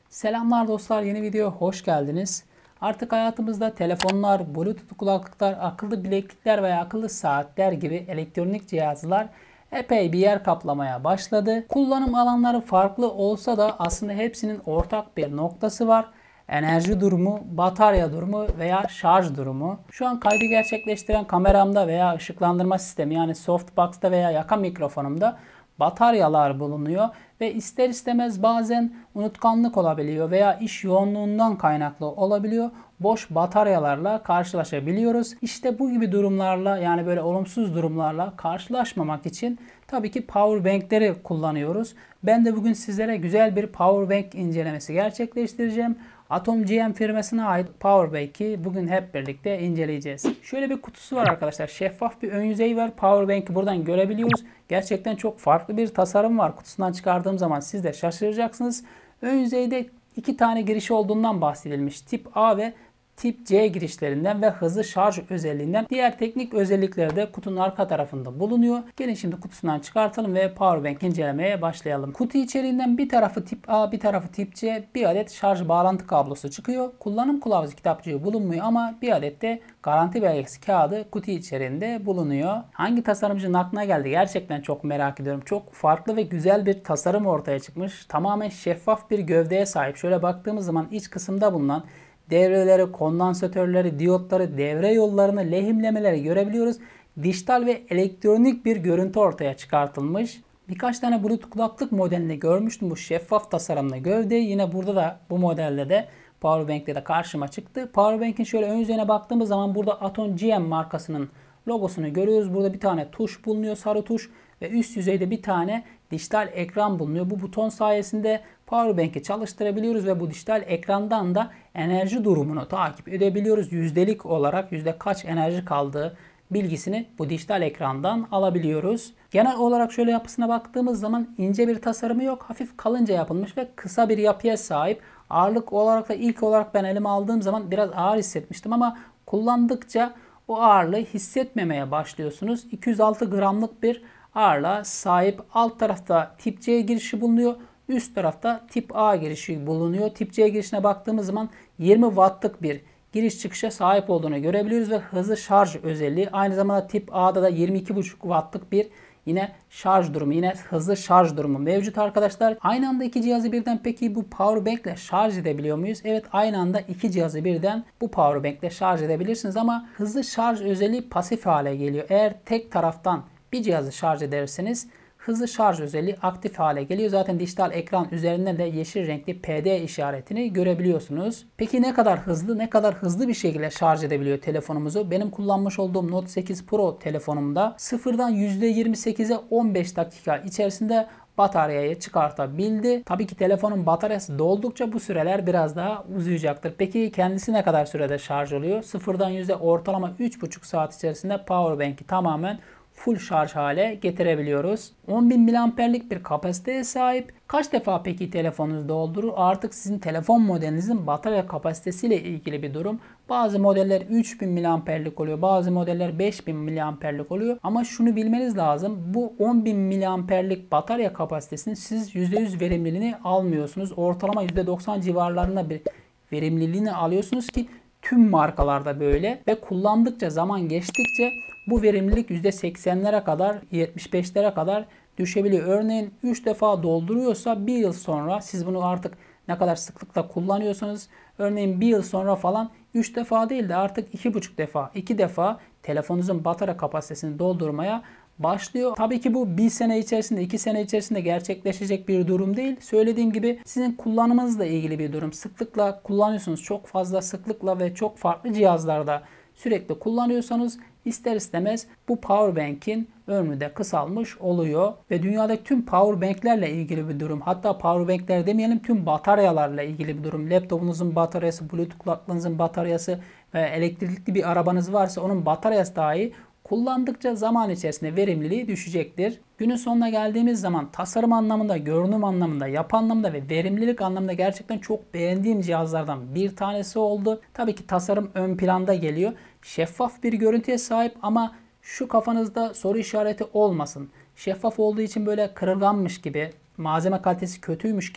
Selamlar dostlar, yeni videoya hoş geldiniz. Artık hayatımızda telefonlar, Bluetooth kulaklıklar, akıllı bileklikler veya akıllı saatler gibi elektronik cihazlar epey bir yer kaplamaya başladı. Kullanım alanları farklı olsa da aslında hepsinin ortak bir noktası var. Enerji durumu, batarya durumu veya şarj durumu. Şu an kaydı gerçekleştiren kameramda veya ışıklandırma sistemi yani softbox'ta veya yaka mikrofonumda bataryalar bulunuyor ve ister istemez bazen unutkanlık olabiliyor veya iş yoğunluğundan kaynaklı olabiliyor. Boş bataryalarla karşılaşabiliyoruz. İşte bu gibi durumlarla, yani böyle olumsuz durumlarla karşılaşmamak için tabii ki power bank'leri kullanıyoruz. Ben de bugün sizlere güzel bir power bank incelemesi gerçekleştireceğim. Atom GM firmasına ait Powerbank'i bugün hep birlikte inceleyeceğiz. Şöyle bir kutusu var arkadaşlar. Şeffaf bir ön yüzeyi var. Powerbank'i buradan görebiliyoruz. Gerçekten çok farklı bir tasarım var. Kutusundan çıkardığım zaman siz de şaşıracaksınız. Ön yüzeyde iki tane giriş olduğundan bahsedilmiş. Tip A ve Tip C girişlerinden ve hızlı şarj özelliğinden. Diğer teknik özellikleri de kutunun arka tarafında bulunuyor. Gelin şimdi kutusundan çıkartalım ve Powerbank incelemeye başlayalım. Kutu içeriğinden bir tarafı Tip A, bir tarafı Tip C, bir adet şarj bağlantı kablosu çıkıyor. Kullanım kılavuzu kitapçığı bulunmuyor ama bir adet de garanti belgesi kağıdı kutu içerisinde bulunuyor. Hangi tasarımcının aklına geldi? Gerçekten çok merak ediyorum. Çok farklı ve güzel bir tasarım ortaya çıkmış. Tamamen şeffaf bir gövdeye sahip. Şöyle baktığımız zaman iç kısımda bulunan devreleri, kondansatörleri, diyotları, devre yollarını, lehimlemeleri görebiliyoruz. Dijital ve elektronik bir görüntü ortaya çıkartılmış. Birkaç tane Bluetooth kulaklık modelinde görmüştüm bu şeffaf tasarımlı gövdeyi. Yine burada da bu modelde de Powerbank'te de karşıma çıktı. Powerbank'in şöyle ön yüzeyine baktığımız zaman burada Atom GM markasının logosunu görüyoruz. Burada bir tane tuş bulunuyor, sarı tuş ve üst yüzeyde bir tane dijital ekran bulunuyor. Bu buton sayesinde Powerbank'i çalıştırabiliyoruz ve bu dijital ekrandan da enerji durumunu takip edebiliyoruz. Yüzdelik olarak yüzde kaç enerji kaldığı bilgisini bu dijital ekrandan alabiliyoruz. Genel olarak şöyle yapısına baktığımız zaman ince bir tasarımı yok. Hafif kalınca yapılmış ve kısa bir yapıya sahip. Ağırlık olarak da ilk olarak ben elime aldığım zaman biraz ağır hissetmiştim ama kullandıkça o ağırlığı hissetmemeye başlıyorsunuz. 206 gramlık bir ağırlığa sahip. Alt tarafta tip C girişi bulunuyor. Üst tarafta tip A girişi bulunuyor. Tip C girişine baktığımız zaman 20 wattlık bir giriş çıkışa sahip olduğunu görebiliyoruz ve hızlı şarj özelliği. Aynı zamanda tip A'da da 22,5 wattlık bir yine şarj durumu, yine hızlı şarj durumu mevcut arkadaşlar. Aynı anda iki cihazı birden peki bu powerbank ile şarj edebiliyor muyuz? Evet, aynı anda iki cihazı birden bu powerbank ile şarj edebilirsiniz ama hızlı şarj özelliği pasif hale geliyor. Eğer tek taraftan bir cihazı şarj ederseniz hızlı şarj özelliği aktif hale geliyor. Zaten dijital ekran üzerinden de yeşil renkli PD işaretini görebiliyorsunuz. Peki ne kadar hızlı, ne kadar hızlı bir şekilde şarj edebiliyor telefonumuzu? Benim kullanmış olduğum Note 8 Pro telefonumda sıfırdan %28'e 15 dakika içerisinde bataryayı çıkartabildi. Tabii ki telefonun bataryası doldukça bu süreler biraz daha uzayacaktır. Peki kendisi ne kadar sürede şarj oluyor? Sıfırdan yüzde ortalama 3,5 saat içerisinde Powerbank'i tamamen full şarj hale getirebiliyoruz. 10.000 mAh'lik bir kapasiteye sahip. Kaç defa peki telefonunuz doldurur? Artık sizin telefon modelinizin batarya kapasitesiyle ilgili bir durum. Bazı modeller 3.000 mAh'lik oluyor. Bazı modeller 5.000 mAh'lik oluyor. Ama şunu bilmeniz lazım. Bu 10.000 mAh'lik batarya kapasitesinin siz %100 verimliliğini almıyorsunuz. Ortalama %90 civarlarında bir verimliliğini alıyorsunuz ki tüm markalarda böyle ve kullandıkça, zaman geçtikçe bu verimlilik %80'lere kadar, 75'lere kadar düşebiliyor. Örneğin 3 defa dolduruyorsa 1 yıl sonra siz bunu artık ne kadar sıklıkla kullanıyorsanız, örneğin 1 yıl sonra falan 3 defa değil de artık 2,5 defa, 2 defa telefonunuzun batarya kapasitesini doldurmaya başlıyor. Tabii ki bu 1 sene içerisinde, 2 sene içerisinde gerçekleşecek bir durum değil. Söylediğim gibi sizin kullanımınızla ilgili bir durum. Sıklıkla kullanıyorsunuz. Çok fazla sıklıkla ve çok farklı cihazlarda sürekli kullanıyorsanız ister istemez bu powerbank'in ömrü de kısalmış oluyor. Ve dünyadaki tüm powerbank'lerle ilgili bir durum. Hatta powerbank'ler demeyelim, tüm bataryalarla ilgili bir durum. Laptopunuzun bataryası, Bluetooth kulaklığınızın bataryası ve elektrikli bir arabanız varsa onun bataryası dahi kullandıkça zaman içerisinde verimliliği düşecektir. Günün sonuna geldiğimiz zaman tasarım anlamında, görünüm anlamında, yapı anlamında ve verimlilik anlamında gerçekten çok beğendiğim cihazlardan bir tanesi oldu. Tabii ki tasarım ön planda geliyor. Şeffaf bir görüntüye sahip ama şu kafanızda soru işareti olmasın. Şeffaf olduğu için böyle kırılganmış gibi, malzeme kalitesi kötüymüş gibi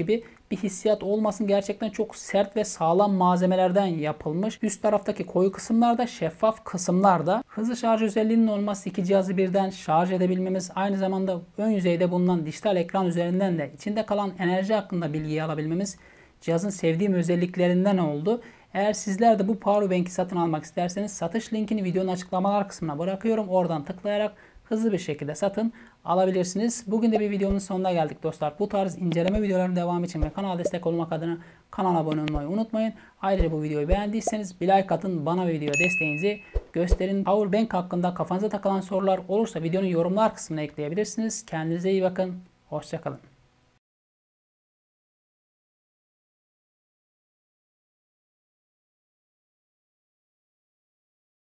bir hissiyat olmasın. Gerçekten çok sert ve sağlam malzemelerden yapılmış. Üst taraftaki koyu kısımlarda, şeffaf kısımlarda hızlı şarj özelliğinin olması, iki cihazı birden şarj edebilmemiz, aynı zamanda ön yüzeyde bulunan dijital ekran üzerinden de içinde kalan enerji hakkında bilgiyi alabilmemiz cihazın sevdiğim özelliklerinden oldu. Eğer sizler de bu powerbank'i satın almak isterseniz satış linkini videonun açıklamalar kısmına bırakıyorum. Oradan tıklayarak hızlı bir şekilde satın alabilirsiniz. Bugün de bir videonun sonuna geldik dostlar. Bu tarz inceleme videolarının devamı için ve kanala destek olmak adına kanala abone olmayı unutmayın. Ayrıca bu videoyu beğendiyseniz bir like atın, bana ve videoya desteğinizi gösterin. Powerbank hakkında kafanıza takılan sorular olursa videonun yorumlar kısmına ekleyebilirsiniz. Kendinize iyi bakın. Hoşça kalın.